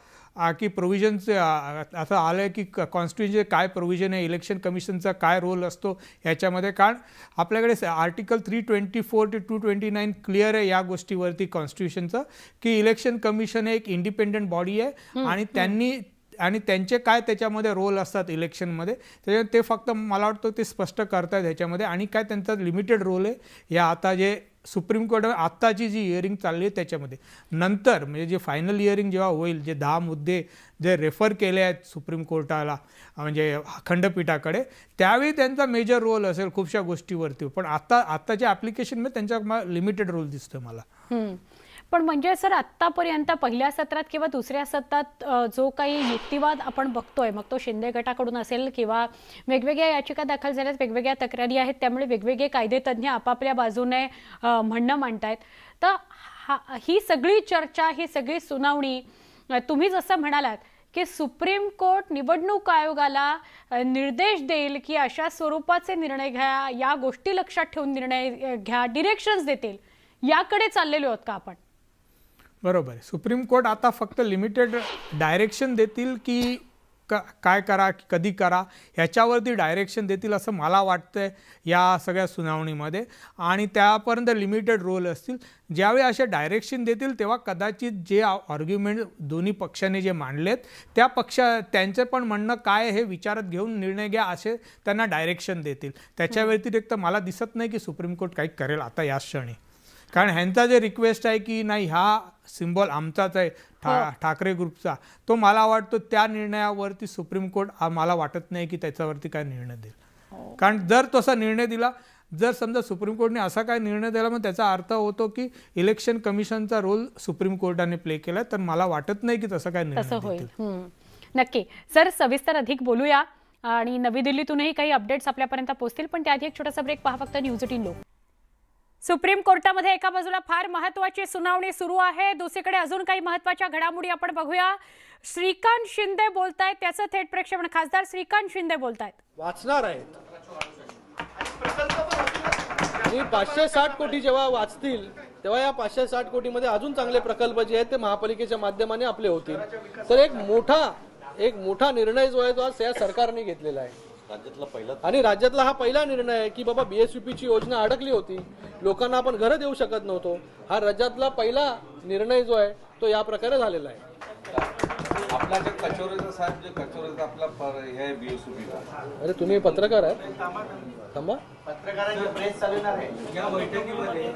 की प्रोव्हिजन्स असं आलं आहे की कॉन्स्टिट्युशनचे काय प्रोव्हिजन आहे, इलेक्शन कमिशनचा काय रोल असतो याच्यामध्ये. कारण आपल्याकडे आर्टिकल थ्री ट्वेंटी फोर ते टू ट्वेंटी नाईन क्लिअर आहे या गोष्टीवरती कॉन्स्टिट्युशनचं की इलेक्शन कमिशन हे एक इंडिपेंडंट बॉडी आहे आणि त्यांनी आणि त्यांचे काय त्याच्यामध्ये रोल असतात इलेक्शनमध्ये त्याच्यामुळे ते फक्त मला वाटतं ते स्पष्ट करतात ह्याच्यामध्ये. आणि काय त्यांचा लिमिटेड रोल आहे या आता जे सुप्रीम कोर्ट आत्ताची जी हिअरिंग चालली आहे त्याच्यामध्ये. नंतर म्हणजे जे फायनल हिअरिंग जेव्हा होईल, जे दहा मुद्दे जे रेफर केले आहेत सुप्रीम कोर्टाला म्हणजे खंडपीठाकडे, त्यावेळी त्यांचा मेजर रोल असेल खूपशा गोष्टीवरती. पण आता आत्ताच्या ॲप्लिकेशनमध्ये त्यांचा लिमिटेड रोल दिसतो मला. पण म्हणजे सर आत्तापर्यंत पहिल्या सत्रात किंवा दुसऱ्या सत्रात जो काही युक्तिवाद आपण बघतोय, मग तो शिंदे गटाकडून असेल किंवा वेगवेगळ्या याचिका दाखल झाल्यात, वेगवेगळ्या तक्रारी आहेत, त्यामुळे वेगवेगळे कायदेतज्ञ आपापल्या बाजूने म्हणणं मांडतायत. तर हा ही सगळी चर्चा, ही सगळी सुनावणी तुम्ही जसं म्हणालात की सुप्रीम कोर्ट निवडणूक आयोगाला निर्देश देईल की अशा स्वरूपाचे निर्णय घ्या, या गोष्टी लक्षात ठेवून निर्णय घ्या, डिरेक्शन्स देतील, याकडे चाललेलो आहोत का आपण? बरोबर आहे. सुप्रीम कोर्ट आता फक्त लिमिटेड डायरेक्शन देतील की क काय करा कधी करा ह्याच्यावरती डायरेक्शन देतील असं मला वाटतंय या सगळ्या सुनावणीमध्ये. आणि त्यापर्यंत लिमिटेड रोल असतील. ज्यावेळी असे डायरेक्शन देतील तेव्हा कदाचित जे आर्ग्युमेंट दोन्ही पक्षाने जे मांडलेत त्या पक्षा त्यांचं पण म्हणणं काय हे विचारात घेऊन निर्णय घ्या असे त्यांना डायरेक्शन देतील. त्याच्या व्यतिरिक्त मला दिसत नाही की सुप्रीम कोर्ट काही करेल आता या क्षणी. कारण ह्यांचा जे रिक्वेस्ट आहे की नाही हा सिम्बॉल आमचाच आहे ठा ठाकरे ग्रुपचा, तो मला वाटतो त्या निर्णयावरती सुप्रीम कोर्ट मला वाटत नाही की त्याच्यावरती काय निर्णय देईल. कारण जर तसा निर्णय दिला जर समजा सुप्रीम कोर्टने असा काय निर्णय दिला मग त्याचा अर्थ होतो की इलेक्शन कमिशनचा रोल सुप्रीम कोर्टाने प्ले केला, तर मला वाटत नाही की तसं काय तसं होईल. नक्की सर, सविस्तर अधिक बोलूया आणि नवी दिल्लीतूनही काही अपडेट्स आपल्यापर्यंत पोहोचतील, पण त्याआधी एक छोटासा ब्रेक. पहा फक्त न्यूज एटीन लोक. सुप्रीम कोर्टामध्ये एका बाजूला फार महत्त्वाची सुनावणी सुरू आहे, दुसरीकडे अजून काही महत्त्वाच्या घडामोडी आपण बघूया. श्रीकांत शिंदे बोलतायत, त्याचं थेट प्रक्षेपण खासदार श्रीकांत शिंदे बोलतायत. वाचणार आहेत आणि पाचशे साठ कोटी जेव्हा वाचतील तेव्हा या पाचशे साठ कोटीमध्ये अजून चांगले प्रकल्प जे आहेत ते महापालिकेच्या माध्यमाने आपले होतील. तर एक मोठा एक मोठा निर्णय जो आहे तो आज या सरकारने घेतलेला आहे राज्यातला पहिला, आणि राज्यातला हा पहिला निर्णय आहे की बाबा बीएसयूपीची योजना अडकली होती, लोकांना आपण घरं देऊ शकत नव्हतो. हा राज्यातला पहिला निर्णय जो आहे तो या प्रकारे झालेला आहे. आपला जे कचोरेचा साहेब जे कचोरेचा आपला हे बीएसयूपीचा. अरे तुम्ही पत्रकार आहे, थांबा. पत्रकारांची प्रेस चालवणार आहे या बैठकीमध्ये.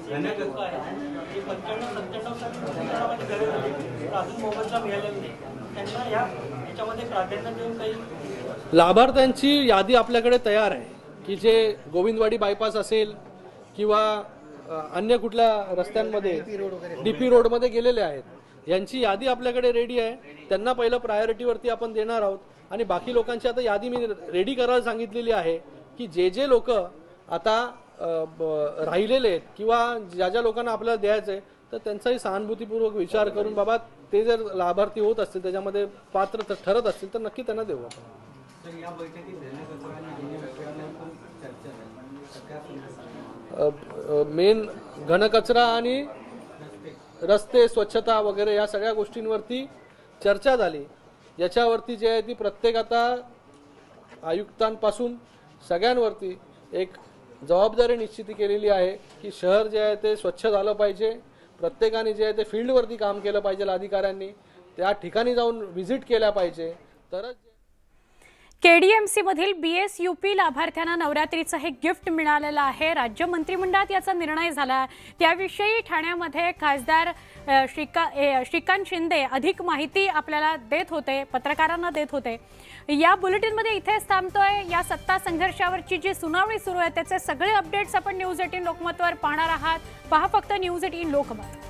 लाभार्थ्यांची यादी आपल्याकडे तयार आहे की जे गोविंदवाडी बायपास असेल किंवा अन्य कुठल्या रस्त्यांमध्ये डीपी रोडमध्ये गेलेले आहेत, यांची यादी आपल्याकडे रेडी आहे. त्यांना पहिलं प्रायोरिटीवरती आपण देणार आहोत आणि बाकी लोकांची आता यादी मी रेडी करायला सांगितलेली आहे की जे जे लोक आता राहिलेले आहेत किंवा ज्या ज्या लोकांना आपल्याला द्यायचं आहे तर त्यांचाही सहानुभूतीपूर्वक विचार करून बाबा ते जर लाभार्थी होत असतील, त्याच्यामध्ये पात्र ठरत असतील तर नक्की त्यांना देऊ आपण. मेन घनकचरा आणि रस्ते स्वच्छता वगैरे या सगळ्या गोष्टींवरती चर्चा झाली. याच्यावरती जे आहे ती प्रत्येक आता आयुक्तांपासून सगळ्यांवरती एक जबाबदारी निश्चिती केलेली आहे की शहर जे आहे ते स्वच्छ झालं पाहिजे. प्रत्येकाने जे आहे ते फील्डवरती काम केलं पाहिजे, अधिकाऱ्यांनी त्या ठिकाणी जाऊन व्हिजिट केल्या पाहिजे. तरच केडीएमसी मधील बीएसयूपी लाभार्थ्यांना नवरात्रीचं हे गिफ्ट मिळालेलं आहे. राज्य मंत्रिमंडळात याचा निर्णय झाला. त्याविषयी ठाण्यामध्ये खासदार श्रीका श्रीकांत शिंदे अधिक माहिती आपल्याला देत होते, पत्रकारांना देत होते. या बुलेटिनमध्ये इथेच थांबतोय. या सत्ता संघर्षावरची जी सुनावणी सुरू आहे त्याचे सगळे अपडेट्स आपण न्यूज एटीन लोकमतवर पाहणार आहात. पहा फक्त न्यूज एटीन लोकमत.